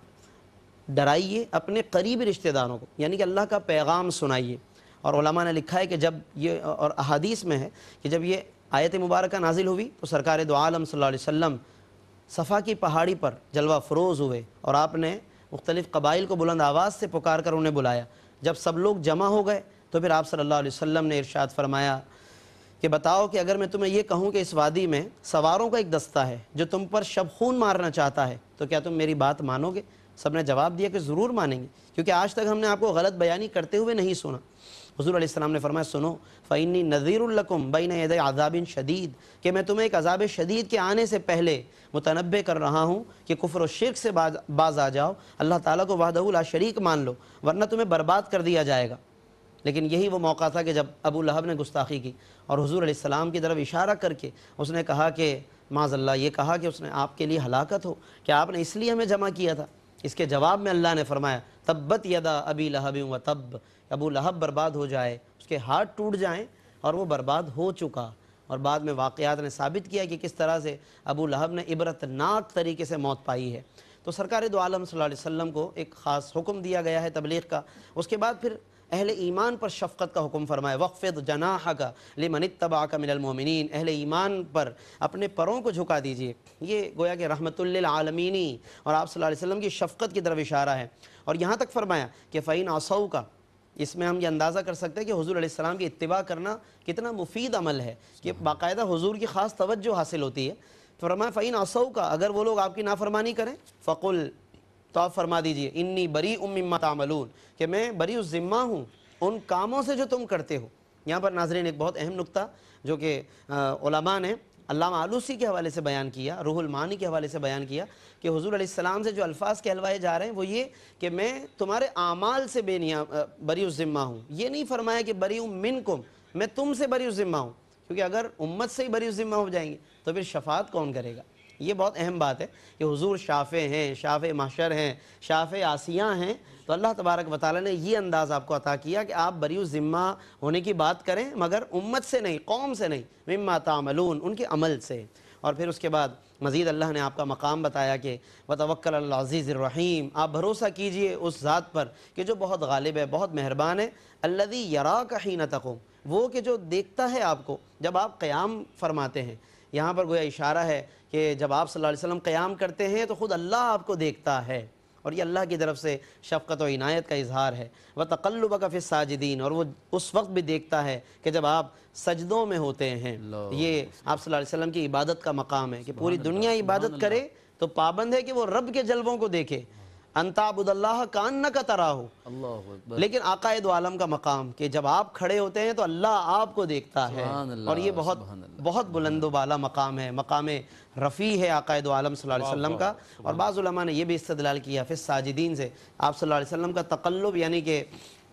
ڈرائیے اپنے قریبی رشتہ داروں کو، یعنی کہ اللہ کا پیغام سنائیے۔ اور علماء نے لکھا ہے کہ جب یہ، اور احادیث میں ہے کہ جب یہ آیت مبارکہ نازل ہوئی تو سرکار دو عالم صلی اللہ علیہ وسلم صفا کی پہاڑی پر جلوہ فروز ہوئے اور آپ نے مختلف قبائل کو بلند آواز سے پکار کر انہیں بلایا۔ جب سب لوگ جمع ہو گئے تو پھر آپ صلی اللہ علیہ وسلم نے ارشاد فرمایا کہ بتاؤ کہ اگر میں تمہیں یہ کہوں کہ اس وادی میں سواروں کا ایک دستہ ہے جو تم پر شب خون مارنا چاہتا ہے تو کیا تم میری بات مانو گے؟ سب نے جواب دیا کہ ضرور مانیں گے، کیونکہ آج تک ہم نے آپ کو غلط بیانی کرتے ہوئے نہیں سنا۔ حضور علیہ السلام نے فرمایا سنو فَإِنِّي نَذِيرٌ لَكُمْ بَيْنَ يَدَيْ عَذَابٍ شَدِيدٍ، کہ میں تمہیں ایک عذاب شدید کے آنے سے پہلے متنبع کر رہا ہوں کہ کفر و شرک سے باز آ جاؤ، اللہ تعالیٰ کو وحدہ لا شریک مان لو، ورنہ تمہیں برباد کر دیا جائے گا۔ لیکن یہی وہ موقع تھا کہ جب ابو لہب نے گستاخی کی اور حضور علیہ السلام کی طرف اشارہ کر کے اس نے کہا کہ معاذ اللہ، یہ کہا کہ اس نے آپ کے لیے ہلاکت ہو، کہ آپ نے اس لیے ہمیں جمع کیا تھا۔ اس کے جواب میں اللہ نے فرمایا تبت یدا ابی لہب و تب، ابو لہب برباد ہو جائے، اس کے ہاتھ ٹوٹ جائیں، اور وہ برباد ہو چکا۔ اور بعد میں واقعات نے ثابت کیا کہ کس طرح سے ابو لہب نے عبرتناک طریقے سے موت پائی ہے۔ تو سرکار دو عالم صلی اللہ علیہ وسلم کو ایک خاص حکم دیا گیا ہے تبلیغ کا۔ اس کے بعد پھر اہل ایمان پر شفقت کا حکم فرمایا وَخْفِضْ جَنَاحَكَ لِمَنِ اتَّبَعَكَ مِنَ الْمُؤْمِنِينَ، اہل ایمان پر اپنے پروں کو جھکا دیجئے۔ یہ گویا کہ رحمت للعالمینی اور آپ صلی اللہ علیہ وسلم کی شفقت کی طرف اشارہ ہے۔ اور یہاں تک فرمایا کہ فَإِنْ عَصَوْكَ، اس میں ہم یہ اندازہ کر سکتے ہیں کہ حضور علیہ السلام کی اتباع کرنا کتنا مفید عمل ہے، کہ باقاعدہ حضور کی خاص توجہ حاصل ہوتی ہے۔ فرمایا فَإِنْ عَصَوْكَ، اگر وہ لوگ آپ کی نافرمانی کریں فَقُلْ، تو آپ فرما دیجئے انی بریء مما تعملون، کہ میں بری الذمہ ہوں ان کاموں سے جو تم کرتے ہو۔ یہاں پر ناظرین ایک بہت اہم نقطہ جو کہ علماء نے علامہ آلوسی کے حوالے سے بیان کیا، روح المعانی کے حوالے سے بیان کیا، کہ حضور علیہ السلام سے جو الفاظ کہلوائے جا رہے ہیں وہ یہ کہ میں تمہارے اعمال سے بے نیا بری الذمہ ہوں۔ یہ نہیں فرمایا کہ بریء منکم، میں تم سے بری الذمہ ہوں، کیونکہ اگر امت سے ہی بری الذمہ ہو جائیں گے تو پھر شفاعت کون کرے گا؟ یہ بہت اہم بات ہے کہ حضور شافع ہیں، شافع محشر ہیں، شافع آسیاں ہیں، تو اللہ تبارک و تعالیٰ نے یہ انداز آپ کو عطا کیا کہ آپ بری الذمہ ہونے کی بات کریں، مگر امت سے نہیں، قوم سے نہیں، مما تعملون، ان کے عمل سے۔ اور پھر اس کے بعد مزید اللہ نے آپ کا مقام بتایا کہ وتوکل علی العزیز الرحیم، آپ بھروسہ کیجئے اس ذات پر کہ جو بہت غالب ہے، بہت مہربان ہے، الذی یراک حین تقوم، وہ کہ جو دیکھتا ہے آپ کو جب آپ قیام فرماتے ہیں۔ یہاں پر گویا اشارہ ہے کہ جب آپ صلی اللہ علیہ وسلم قیام کرتے ہیں تو خود اللہ آپ کو دیکھتا ہے، اور یہ اللہ کی طرف سے شفقت و عنایت کا اظہار ہے۔ وَتَقَلُّبَكَ فِي السَّاجِدِينَ، اور وہ اس وقت بھی دیکھتا ہے کہ جب آپ سجدوں میں ہوتے ہیں۔ یہ آپ صلی اللہ علیہ وسلم کی عبادت کا مقام ہے کہ پوری دنیا عبادت کرے تو پابند ہے کہ وہ رب کے جلووں کو دیکھے، ان تعبد اللہ کانک تراہ، لیکن آقا دو عالم کا مقام کہ جب آپ کھڑے ہوتے ہیں تو اللہ آپ کو دیکھتا ہے، اور یہ بہت بہت بلند و بالا مقام ہے، مقام رفیع ہے آقا دو عالم صلی اللہ علیہ وسلم کا۔ اور بعض علماء نے یہ بھی استدلال کیا فی الساجدین سے، آپ صلی اللہ علیہ وسلم کا تقلب یعنی کہ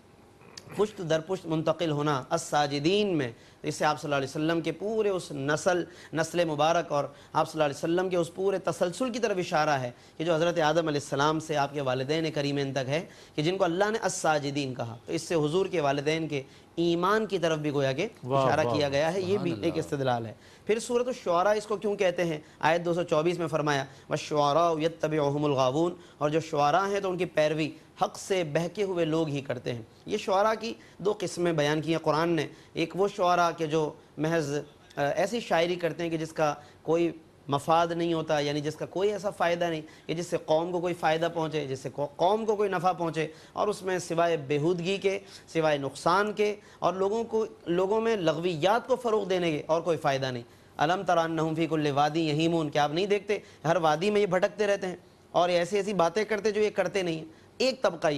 پشت در پشت منتقل ہونا الساجدین میں، اس سے آپ صلی اللہ علیہ وسلم کے پورے اس نسل نسل مبارک اور آپ صلی اللہ علیہ وسلم کے اس پورے تسلسل کی طرف اشارہ ہے کہ جو حضرت آدم علیہ السلام سے آپ کے والدین کریمین تک ہے، کہ جن کو اللہ نے الساجدین کہا، تو اس سے حضور کے والدین کے ایمان کی طرف بھی گویا کہ اشارہ کیا گیا ہے، یہ بھی ایک استدلال ہے۔ پھر سورۃ الشعراء اس کو کیوں کہتے ہیں؟ آیت دو سو چوبیس میں فرمایا وَالشُّعَرَاءُ يَتَّبِعُهُمُ الْغَاوُونَ، اور جو شعراء ہیں تو ان کی پیروی حق سے بہکے ہوئے لوگ ہی کرتے ہیں۔ یہ شعراء کی دو قسمیں بیان کی ہیں قرآن نے، ایک وہ شعراء کے جو محض ایسی شاعری کرتے ہیں کہ جس کا کوئی مفاد نہیں ہوتا، یعنی جس کا کوئی ایسا فائدہ نہیں کہ جس سے قوم کو کوئی فائدہ پہنچے، جس سے قوم کو کوئی نفع پہنچے، اور اس میں سوائے بیہودگی کے، سوائے نقصان کے، اور لوگوں کو لوگوں میں لغویات کو فروغ دینے کے اور کوئی فائدہ نہیں۔ الم تر انہم فی کل وادی یہیمون، کیا آپ نہیں دیکھتے ہر وادی میں یہ بھٹکتے رہتے ہیں اور ایسی ایسی باتیں کرتے جو یہ کرتے نہیں ہیں۔ ایک طبقہ یہ ہے،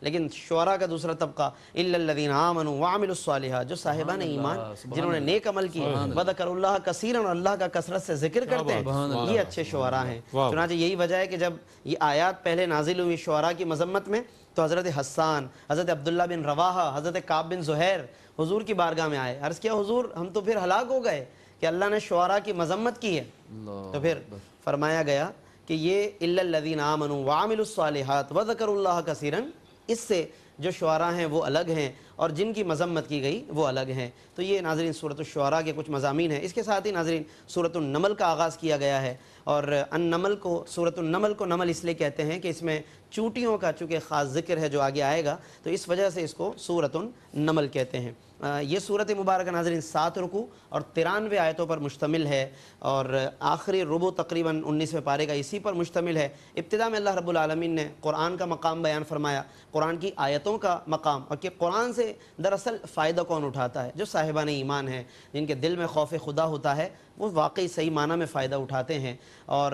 لیکن شعراء کا دوسرا طبقہ الا الذین آمنوا وعملوا الصالحات، جو صاحبان ایمان جنہوں نے نیک عمل کیے، وذکروا اللہ کثیرا، اور اللہ کا کثرت سے ذکر کرتے ہیں، یہ اچھے شعراء ہیں۔ چنانچہ یہی وجہ ہے کہ جب یہ آیات پہلے نازل ہوئی شعراء کی مذمت میں تو حضرت حسان، حضرت عبداللہ بن رواحہ، حضرت کعب بن زہیر حضور کی بارگاہ میں آئے، عرض کیا حضور ہم تو پھر ہلاک ہو گئے کہ اللہ نے شعراء کی مذمت کی ہے۔ تو پھر فرمایا گیا کہ یہ الا الذین آمنوا وعملوا الصالحات وذکروا اللہ کثیرا، اس سے جو شعراء ہیں وہ الگ ہیں اور جن کی مذمت کی گئی وہ الگ ہیں۔ تو یہ ناظرین سورۃ الشعراء کے کچھ مضامین ہیں۔ اس کے ساتھ ہی ناظرین سورۃ النمل کا آغاز کیا گیا ہے، اور النمل کو سورۃ النمل کو نمل اس لیے کہتے ہیں کہ اس میں چونٹیوں کا چونکہ خاص ذکر ہے جو آگے آئے گا، تو اس وجہ سے اس کو سورۃ النمل کہتے ہیں۔ یہ سورۃ مبارکہ ناظرین سات رکوع اور ترانوے آیتوں پر مشتمل ہے، اور آخری ربع تقریباً انیسویں پارے کا اسی پر مشتمل ہے۔ ابتدا میں اللہ رب العالمین نے قرآن کا مقام بیان فرمایا، قرآن کی آیتوں کا مقام، اور کہ قرآن سے دراصل فائدہ کون اٹھاتا ہے؟ جو صاحبان ایمان ہیں، جن کے دل میں خوف خدا ہوتا ہے، وہ واقعی صحیح معنی میں فائدہ اٹھاتے ہیں۔ اور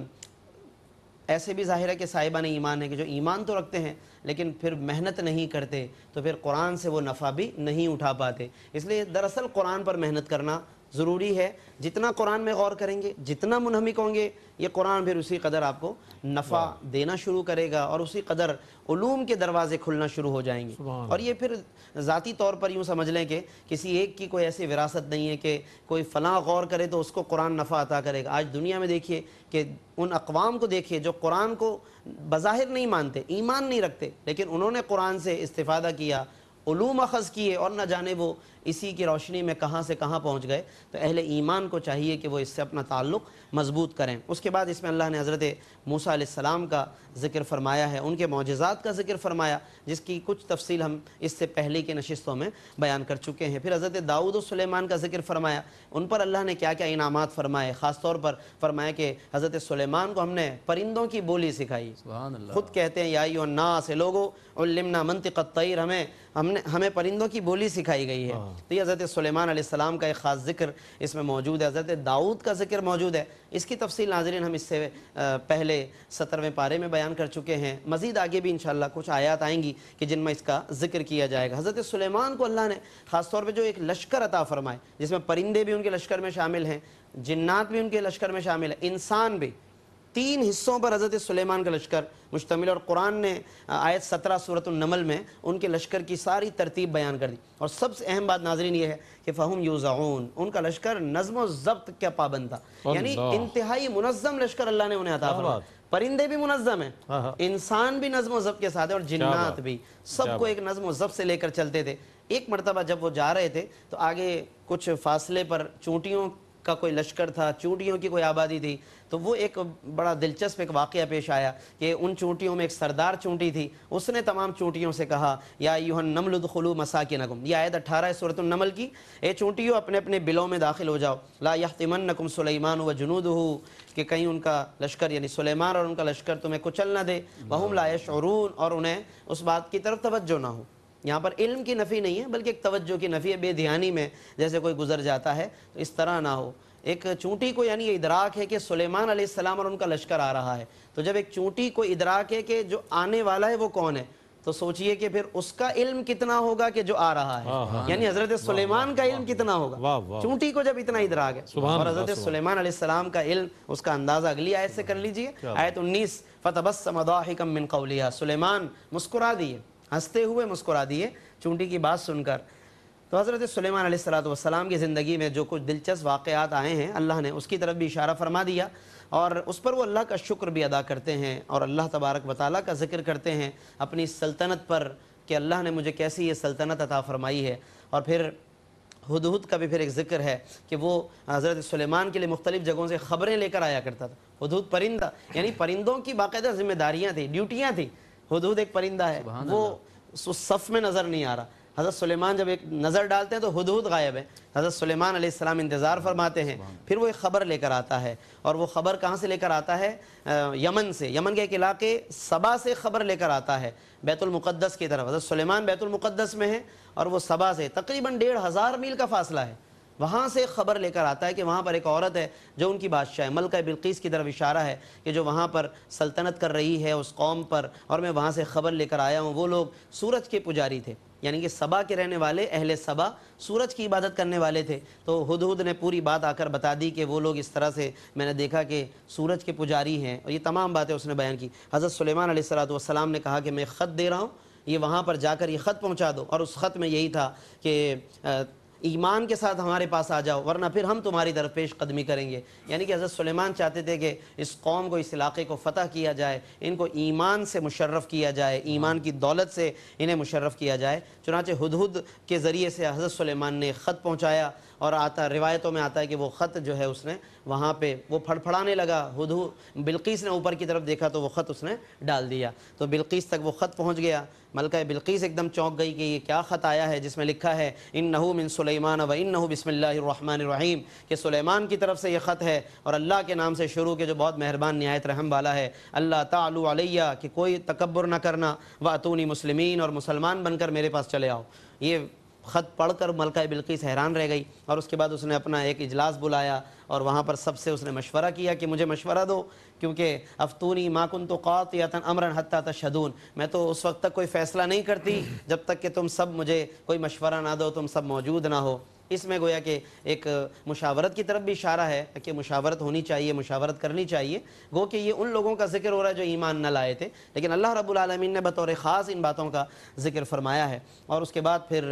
ایسے بھی ظاہر ہے کہ صاحبان ایمان ہیں کہ جو ایمان تو رکھتے ہیں لیکن پھر محنت نہیں کرتے، تو پھر قرآن سے وہ نفع بھی نہیں اٹھا پاتے۔ اس لیے دراصل قرآن پر محنت کرنا ضروری ہے۔ جتنا قرآن میں غور کریں گے، جتنا منہمک ہوں گے، یہ قرآن پھر اسی قدر آپ کو نفع دینا شروع کرے گا، اور اسی قدر علوم کے دروازے کھلنا شروع ہو جائیں گے۔ اور یہ پھر ذاتی طور پر یوں سمجھ لیں کہ کسی ایک کی کوئی ایسی وراثت نہیں ہے کہ کوئی فلاں غور کرے تو اس کو قرآن نفع عطا کرے گا۔ آج دنیا میں دیکھیے کہ ان اقوام کو دیکھیے جو قرآن کو بظاہر نہیں مانتے، ایمان نہیں رکھتے، لیکن انہوں نے قرآن سے استفادہ کیا، علوم اخذ کیے، اور نہ جانے وہ اسی کی روشنی میں کہاں سے کہاں پہنچ گئے۔ تو اہل ایمان کو چاہیے کہ وہ اس سے اپنا تعلق مضبوط کریں۔ اس کے بعد اس میں اللہ نے حضرت موسیٰ علیہ السلام کا ذکر فرمایا ہے، ان کے معجزات کا ذکر فرمایا، جس کی کچھ تفصیل ہم اس سے پہلے کے نشستوں میں بیان کر چکے ہیں۔ پھر حضرت داؤد و سلیمان کا ذکر فرمایا، ان پر اللہ نے کیا کیا انعامات فرمائے۔ خاص طور پر فرمایا کہ حضرت سلیمان کو ہم نے پرندوں کی بولی سکھائی۔ خود کہتے ہیں یا ایھا الناس، لوگو علمنا منطق الطیر، ہمیں ہم نے ہمیں پرندوں کی بولی سکھائی گئی ہے۔ تو یہ حضرت سلیمان علیہ السلام کا ایک خاص ذکر اس میں موجود ہے۔ حضرت داؤد کا ذکر موجود ہے، اس کی تفصیل ناظرین ہم اس سے پہلے سترویں پارے میں بیان کر چکے ہیں۔ مزید آگے بھی انشاءاللہ کچھ آیات آئیں گی کہ جن میں اس کا ذکر کیا جائے گا۔ حضرت سلیمان کو اللہ نے خاص طور پہ جو ایک لشکر عطا فرمائے، جس میں پرندے بھی ان کے لشکر میں شامل ہیں، جنات بھی ان کے لشکر میں شامل ہیں، انسان بھی، تین حصوں پر حضرت سلیمان کا لشکر مشتمل، اور قرآن نے آیت سترہ سورۃ النمل میں ان کے لشکر کی ساری ترتیب بیان کر دی۔ اور سب سے اہم بات ناظرین یہ ہے کہ فہم یوزعون، ان کا لشکر نظم و ضبط کا پابند تھا، یعنی انتہائی منظم لشکر اللہ نے انہیں عطا فرمایا۔ پرندے بھی منظم ہیں، انسان بھی نظم و ضبط کے ساتھ ہیں، اور جنات بھی، سب کو ایک نظم و ضبط سے لے کر چلتے تھے۔ ایک مرتبہ جب وہ جا رہے تھے تو آگے کچھ فاصلے پر چونٹیوں کا کوئی لشکر تھا، چونٹیوں کی کوئی آبادی تھی، تو وہ ایک بڑا دلچسپ ایک واقعہ پیش آیا کہ ان چونٹیوں میں ایک سردار چونٹی تھی، اس نے تمام چونٹیوں سے کہا یا ایھا النمل ادخلوا مساکنکم، یہ آیت اٹھارہ ہے سورۃ النمل کی، اے چونٹیوں اپنے اپنے بلوں میں داخل ہو جاؤ، لا یحطمنکم سلیمان وجنودہ، کہ کہیں ان کا لشکر یعنی سلیمان اور ان کا لشکر تمہیں کچل نہ دے، وہم لا یشعرون، اور انہیں اس بات کی طرف توجہ نہ ہو۔ یہاں پر علم کی نفی نہیں ہے بلکہ ایک توجہ کی نفی ہے، بے دھیانی میں جیسے کوئی گزر جاتا ہے تو اس طرح نہ ہو۔ ایک چونٹی کو یعنی یہ ادراک ہے کہ سلیمان علیہ السلام اور ان کا لشکر آ رہا ہے، تو جب ایک چونٹی کو ادراک ہے کہ جو آنے والا ہے وہ کون ہے، تو سوچئے کہ پھر اس کا علم کتنا ہوگا کہ جو آ رہا ہے، یعنی حضرت سلیمان کا علم کتنا ہوگا، چونٹی کو جب اتنا ادراک ہے۔ اور حضرت سلیمان علیہ السلام کا علم، اس کا اندازہ اگلی آیت سے کر لیجئے، آیت انیس، فتبسم ضاحکا من قولها، سلیمان مسکرا دیے، ہنستے ہوئے مسکرا دیے چونٹی کی بات سن کر۔ تو حضرت سلیمان علیہ السلام کی زندگی میں جو کچھ دلچسپ واقعات آئے ہیں، اللہ نے اس کی طرف بھی اشارہ فرما دیا، اور اس پر وہ اللہ کا شکر بھی ادا کرتے ہیں، اور اللہ تبارک و تعالیٰ کا ذکر کرتے ہیں اپنی سلطنت پر کہ اللہ نے مجھے کیسی یہ سلطنت عطا فرمائی ہے۔ اور پھر ہدہد کا بھی پھر ایک ذکر ہے کہ وہ حضرت سلیمان کے لیے مختلف جگہوں سے خبریں لے کر آیا کرتا تھا۔ ہدہد پرندہ، یعنی پرندوں کی باقاعدہ ذمہ داریاں تھیں، ڈیوٹیاں تھیں۔ ہدہد ایک پرندہ ہے، وہ اس صف میں نظر نہیں آ رہا، حضرت سلیمان جب ایک نظر ڈالتے ہیں تو ہدہد غائب ہے، حضرت سلیمان علیہ السلام انتظار فرماتے ہیں، پھر وہ ایک خبر لے کر آتا ہے، اور وہ خبر کہاں سے لے کر آتا ہے؟ یمن سے، یمن کے ایک علاقے سبا سے خبر لے کر آتا ہے بیت المقدس کی طرف۔ حضرت سلیمان بیت المقدس میں ہے اور وہ سبا سے تقریباً ڈیڑھ ہزار میل کا فاصلہ ہے، وہاں سے خبر لے کر آتا ہے کہ وہاں پر ایک عورت ہے جو ان کی بادشاہ ہے، ملکہ بلقیس کی طرف اشارہ ہے کہ جو وہاں پر سلطنت کر رہی ہے اس قوم پر، اور میں وہاں سے خبر لے کر آیا ہوں۔ وہ لوگ سورج کے پجاری تھے، یعنی کہ سبا کے رہنے والے اہل سبا سورج کی عبادت کرنے والے تھے۔ تو ہدہد نے پوری بات آ کر بتا دی کہ وہ لوگ اس طرح سے میں نے دیکھا کہ سورج کے پجاری ہیں، اور یہ تمام باتیں اس نے بیان کی۔ حضرت سلیمان علیہ الصلوۃ والسلام نے کہا کہ میں خط دے رہا ہوں، یہ وہاں پر جا کر یہ خط پہنچا دو، اور اس خط میں یہی تھا کہ ایمان کے ساتھ ہمارے پاس آ جاؤ ورنہ پھر ہم تمہاری طرف پیش قدمی کریں گے۔ یعنی کہ حضرت سلیمان چاہتے تھے کہ اس قوم کو، اس علاقے کو فتح کیا جائے، ان کو ایمان سے مشرف کیا جائے، ایمان کی دولت سے انہیں مشرف کیا جائے۔ چنانچہ ہدہد کے ذریعے سے حضرت سلیمان نے خط پہنچایا، اور آتا روایتوں میں آتا ہے کہ وہ خط جو ہے اس نے وہاں پہ وہ پھڑ پھڑانے لگا۔ ہدہد بلقیس نے اوپر کی طرف دیکھا تو وہ خط اس نے ڈال دیا، تو بلقیس تک وہ خط پہنچ گیا۔ ملکہ بلقیس ایک دم چونک گئی کہ یہ کیا خط آیا ہے جس میں لکھا ہے انہ من سلیمان و انہ بسم اللہ الرحمن الرحیم، کہ سلیمان کی طرف سے یہ خط ہے اور اللہ کے نام سے شروع کے جو بہت مہربان نہایت رحم والا ہے۔ اللہ تعالوا علیہ، کہ کوئی تکبر نہ کرنا، واتونی مسلمین، اور مسلمان بن کر میرے پاس چلے آؤ۔ یہ خط پڑھ کر ملکہ بلقیس حیران رہ گئی، اور اس کے بعد اس نے اپنا ایک اجلاس بلایا اور وہاں پر سب سے اس نے مشورہ کیا کہ مجھے مشورہ دو، کیونکہ افتونی ما کنت قاطعۃ امرا حتی تشہدون، میں تو اس وقت تک کوئی فیصلہ نہیں کرتی جب تک کہ تم سب مجھے کوئی مشورہ نہ دو، تم سب موجود نہ ہو۔ اس میں گویا کہ ایک مشاورت کی طرف بھی اشارہ ہے کہ مشاورت ہونی چاہیے، مشاورت کرنی چاہیے۔ گو کہ یہ ان لوگوں کا ذکر ہو رہا ہے جو ایمان نہ لائے تھے، لیکن اللہ رب العالمین نے بطور خاص ان باتوں کا ذکر فرمایا ہے۔ اور اس کے بعد پھر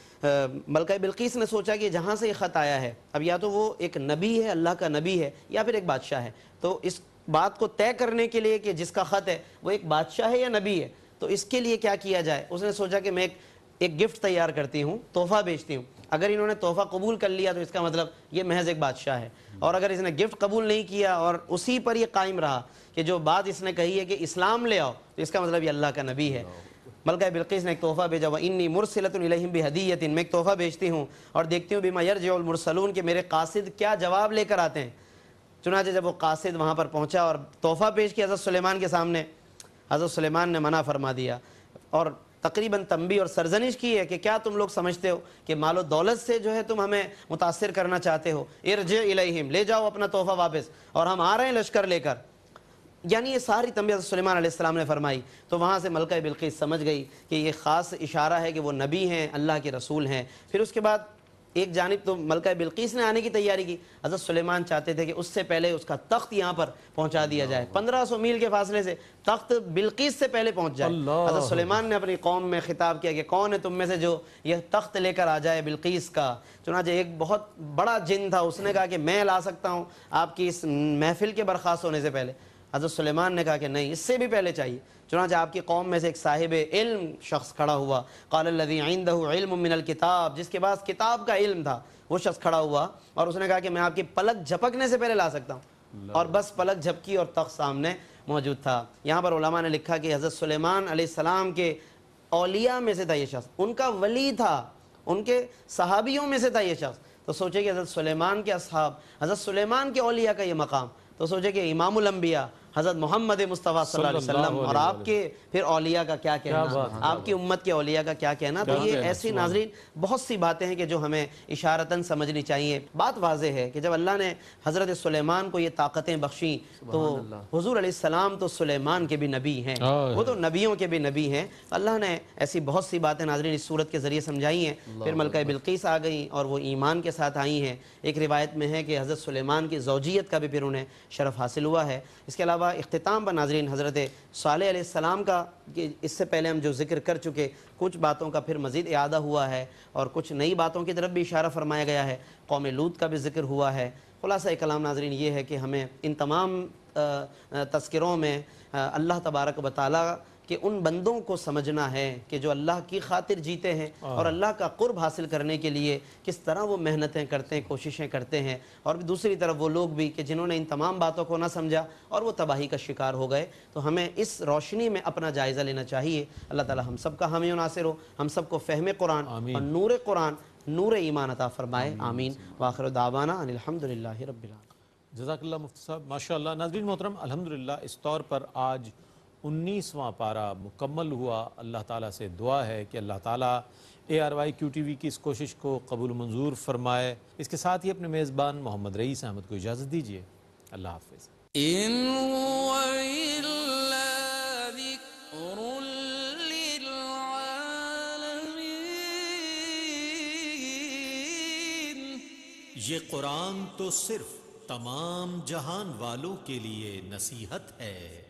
ملکہ بلقیس نے سوچا کہ جہاں سے یہ خط آیا ہے، اب یا تو وہ ایک نبی ہے، اللہ کا نبی ہے، یا پھر ایک بادشاہ ہے۔ تو اس بات کو طے کرنے کے لیے کہ جس کا خط ہے وہ ایک بادشاہ ہے یا نبی ہے، تو اس کے لیے کیا کیا جائے؟ اس نے سوچا کہ میں ایک ایک گفٹ تیار کرتی ہوں، تحفہ بیچتی ہوں۔ اگر انہوں نے تحفہ قبول کر لیا تو اس کا مطلب یہ محض ایک بادشاہ ہے، اور اگر اس نے گفٹ قبول نہیں کیا اور اسی پر یہ قائم رہا کہ جو بات اس نے کہی ہے کہ اسلام لے آؤ، تو اس کا مطلب یہ اللہ کا نبی ہے۔ ملکہ بلقیس نے ایک تحفہ بھیجا، وَإِنِّي مُرْسِلَةٌ إِلَيْهِمْ بِهَدِيَّةٍ، میں ایک تحفہ بھیجتی ہوں اور دیکھتی ہوں بِمَا يَرْجِعُ الْمُرْسَلُونَ کہ میرے قاصد کیا جواب لے کر آتے ہیں۔ چنانچہ جب وہ قاصد وہاں پر پہنچا اور تحفہ پیش کیا حضرت سلیمان کے سامنے، حضرت سلیمان نے منع فرما دیا اور تقریباً تنبیہ اور سرزنش کی ہے کہ کیا تم لوگ سمجھتے ہو کہ مال و دولت سے جو ہے تم ہمیں متاثر کرنا چاہتے ہو؟ ارجع الیہم، لے جاؤ اپنا تحفہ واپس، اور ہم آ رہے ہیں لشکر لے کر۔ یعنی یہ ساری تنبیہ سلیمان علیہ السلام نے فرمائی۔ تو وہاں سے ملکہ بلقیس سمجھ گئی کہ یہ خاص اشارہ ہے کہ وہ نبی ہیں، اللہ کے رسول ہیں۔ پھر اس کے بعد ایک جانب تو ملکہ بلقیس نے آنے کی تیاری کی، حضرت سلیمان چاہتے تھے کہ اس سے پہلے اس کا تخت یہاں پر پہنچا دیا جائے، پندرہ سو میل کے فاصلے سے تخت بلقیس سے پہلے پہنچ جائے۔ حضرت سلیمان نے اپنی قوم میں خطاب کیا کہ کون ہے تم میں سے جو یہ تخت لے کر آ جائے بلقیس کا؟ چنانچہ ایک بہت بڑا جن تھا، اس نے کہا کہ میں لا سکتا ہوں آپ کی اس محفل کے برخاست ہونے سے پہلے۔ حضرت سلیمان نے کہا کہ نہیں، اس سے بھی پہلے چاہیے۔ چنانچہ آپ کی قوم میں سے ایک صاحب علم شخص کھڑا ہوا، قال الذی عنده علم من الکتاب، جس کے پاس کتاب کا علم تھا، وہ شخص کھڑا ہوا اور اس نے کہا کہ میں آپ کی پلک جھپکنے سے پہلے لا سکتا ہوں، اور بس پلک جھپکی اور تخت سامنے موجود تھا۔ یہاں پر علماء نے لکھا کہ حضرت سلیمان علیہ السلام کے اولیاء میں سے تھا یہ شخص، ان کا ولی تھا، ان کے صحابیوں میں سے تھا یہ شخص۔ تو سوچے کہ حضرت سلیمان کے اصحاب، حضرت سلیمان کے اولیاء کا یہ مقام، تو سوچے کہ امام الانبیاء حضرت محمد مصطفیٰ صلی اللہ علیہ وسلم اور آپ کے پھر اولیاء کا کیا کہنا، آپ کی امت کے اولیاء کا کیا کہنا۔ تو یہ ایسی ناظرین بہت سی باتیں ہیں کہ جو ہمیں اشارتاً سمجھنی چاہیے۔ بات واضح ہے کہ جب اللہ نے حضرت سلیمان کو یہ طاقتیں بخشیں تو حضور علیہ السلام تو سلیمان کے بھی نبی ہیں، وہ تو نبیوں کے بھی نبی ہیں۔ اللہ نے ایسی بہت سی باتیں ناظرین اس صورت کے ذریعے سمجھائی ہیں۔ پھر ملکہ بلقیس آ گئیں اور وہ ایمان کے ساتھ آئی ہیں۔ ایک روایت میں ہے کہ حضرت سلیمان کی زوجیت کا بھی پھر انہیں شرف حاصل ہوا ہے۔ اس کے علاوہ اختتام پر ناظرین حضرت صالح علیہ السلام کا، اس سے پہلے ہم جو ذکر کر چکے کچھ باتوں کا پھر مزید اعادہ ہوا ہے اور کچھ نئی باتوں کی طرف بھی اشارہ فرمایا گیا ہے۔ قوم لوط کا بھی ذکر ہوا ہے۔ خلاصہ کلام ناظرین یہ ہے کہ ہمیں ان تمام تذکروں میں اللہ تبارک و تعالیٰ کہ ان بندوں کو سمجھنا ہے کہ جو اللہ کی خاطر جیتے ہیں اور اللہ کا قرب حاصل کرنے کے لیے کس طرح وہ محنتیں کرتے ہیں، کوششیں کرتے ہیں، اور دوسری طرف وہ لوگ بھی کہ جنہوں نے ان تمام باتوں کو نہ سمجھا اور وہ تباہی کا شکار ہو گئے۔ تو ہمیں اس روشنی میں اپنا جائزہ لینا چاہیے۔ اللہ تعالی ہم سب کا حامی و ناصر ہو، ہم سب کو فہم قرآن اور نور قرآن، نور ایمان عطا فرمائے، آمین۔ وآخر دعوانا ان الحمدللہ رب العالمین۔ جزاک اللہ مفتی صاحب، ماشاء اللہ۔ ناظرین محترم، الحمدللہ اس طور پر آج انیسواں پارہ مکمل ہوا۔ اللہ تعالیٰ سے دعا ہے کہ اللہ تعالیٰ A R Y Q T V کی اس کوشش کو قبول منظور فرمائے۔ اس کے ساتھ ہی اپنے میزبان محمد رئیس احمد کو اجازت دیجیے۔ اللہ حافظ۔ إن هو إلا ذكر للعالمين یہ قرآن تو صرف تمام جہان والوں کے لیے نصیحت ہے۔